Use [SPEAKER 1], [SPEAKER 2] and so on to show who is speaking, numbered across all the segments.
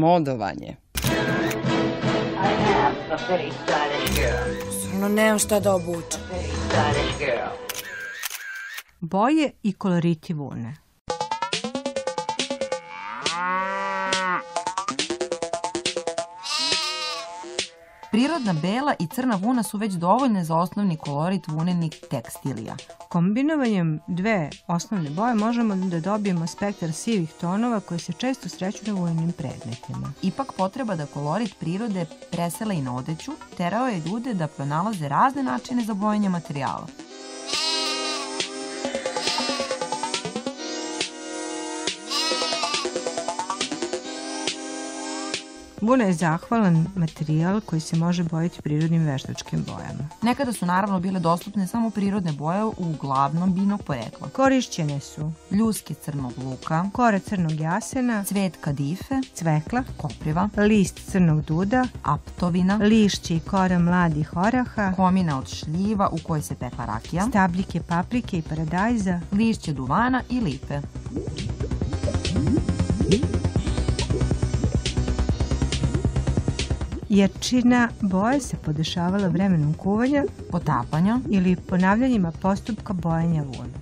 [SPEAKER 1] modovanje.
[SPEAKER 2] Stvarno nemam šta da obučem.
[SPEAKER 3] Boje i koloriti vune.
[SPEAKER 4] Prirodna bela i crna vuna su već dovoljne za osnovni kolorit vunenih tekstilija.
[SPEAKER 3] Kombinovanjem dve osnovne boje možemo da dobijemo spektar sivih tonova koji se često sreću na vojnim predmetima.
[SPEAKER 4] Ipak potreba da kolorit prirode presela i na odeću terao je ljude da pronalaze razne načine za bojanje materijala.
[SPEAKER 3] Vuna je zahvalan materijal koji se može bojiti prirodnim veštačkim bojama.
[SPEAKER 4] Nekada su naravno bile dostupne samo prirodne boje uglavnom biljnog porekla.
[SPEAKER 3] Korišćene su
[SPEAKER 4] ljuske crnog luka,
[SPEAKER 3] kora crnog jasena,
[SPEAKER 4] cvet kadife,
[SPEAKER 3] cvekla,
[SPEAKER 4] kopriva,
[SPEAKER 3] list crnog duda,
[SPEAKER 4] aptovina,
[SPEAKER 3] lišće i kora mladih oraha,
[SPEAKER 4] komina od šljiva u kojoj se pekla rakija,
[SPEAKER 3] stabljike paprike i paradajza,
[SPEAKER 4] lišće duvana i lipe.
[SPEAKER 3] Jačina boje se podešavala vremenom kuvanja,
[SPEAKER 4] potapanja
[SPEAKER 3] ili ponavljanjima postupka bojanja vune.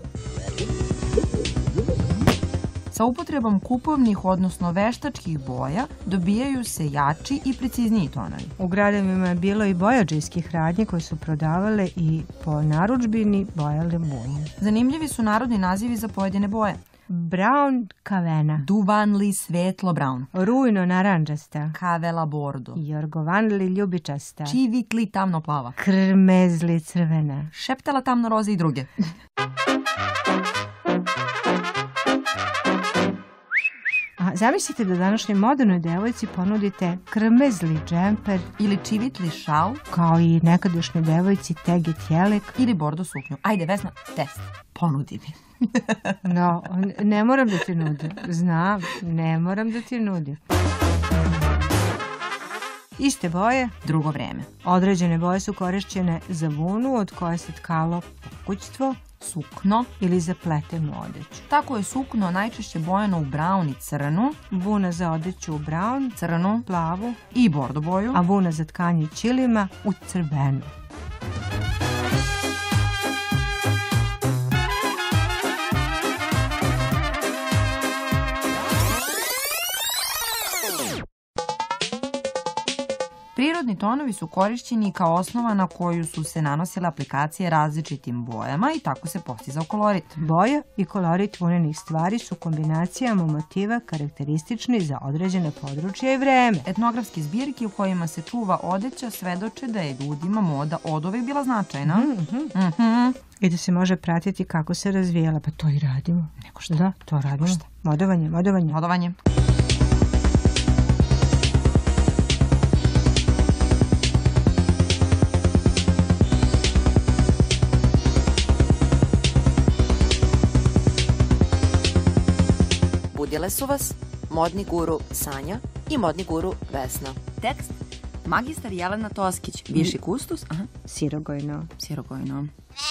[SPEAKER 4] Sa upotrebom kupovnih, odnosno veštačkih boja, dobijaju se jači i precizniji tonovi.
[SPEAKER 3] U gradovima je bilo i bojađijskih radnji koje su prodavale i po narudžbini bojale vunu.
[SPEAKER 4] Zanimljivi su narodni nazivi za pojedine boje.
[SPEAKER 3] Brown kavena,
[SPEAKER 4] duvanli svetlo brown,
[SPEAKER 3] rujno naranđasta,
[SPEAKER 4] kavela bordo,
[SPEAKER 3] jorgovanli ljubičasta,
[SPEAKER 4] čivitli tamno plava,
[SPEAKER 3] krmezli crvena,
[SPEAKER 4] šeptala tamno roze i druge.
[SPEAKER 3] A zamislite da današnjoj modernoj devojci ponudite krmezli džemper
[SPEAKER 4] ili čivitli šal,
[SPEAKER 3] kao i nekadašnjoj devojci teget jelek
[SPEAKER 4] ili bordo suknju. Ajde, Vesna, test. Ponudi mi.
[SPEAKER 3] No, ne moram da ti nudim. Znam, ne moram da ti nudim. Iste boje,
[SPEAKER 4] drugo vreme.
[SPEAKER 3] Određene boje su korišćene za vunu od koje se tkalo pokućstvo,
[SPEAKER 4] sukno
[SPEAKER 3] ili za pletenu odeću.
[SPEAKER 4] Tako je sukno najčešće bojano u brown i crnu,
[SPEAKER 3] vuna za odeću u brown,
[SPEAKER 4] crnu,
[SPEAKER 3] plavu
[SPEAKER 4] i bordo boju,
[SPEAKER 3] a vuna za tkanje ćilima u crvenu.
[SPEAKER 4] Prirodni tonovi su korišćeni kao osnova na koju su se nanosile aplikacije različitim bojama i tako se postizao kolorit.
[SPEAKER 3] Boja i kolorit vunenih stvari su kombinacijama motiva karakteristični za određene područje i vreme.
[SPEAKER 4] Etnografske zbirke u kojima se čuva odeća svedoče da je ljudima moda oduvek bila značajna.
[SPEAKER 3] I da se može pratiti kako se razvijala. Pa to i radimo.
[SPEAKER 4] Neko šta?
[SPEAKER 3] Da, to radimo. Modovanje, modovanje.
[SPEAKER 4] Modovanje.
[SPEAKER 5] Budile su vas modni guru Sanja i modni guru Vesna.
[SPEAKER 4] Tekst magistar Jelena Toskić, viši kustos,
[SPEAKER 3] Sirogojno.
[SPEAKER 4] Sirogojno.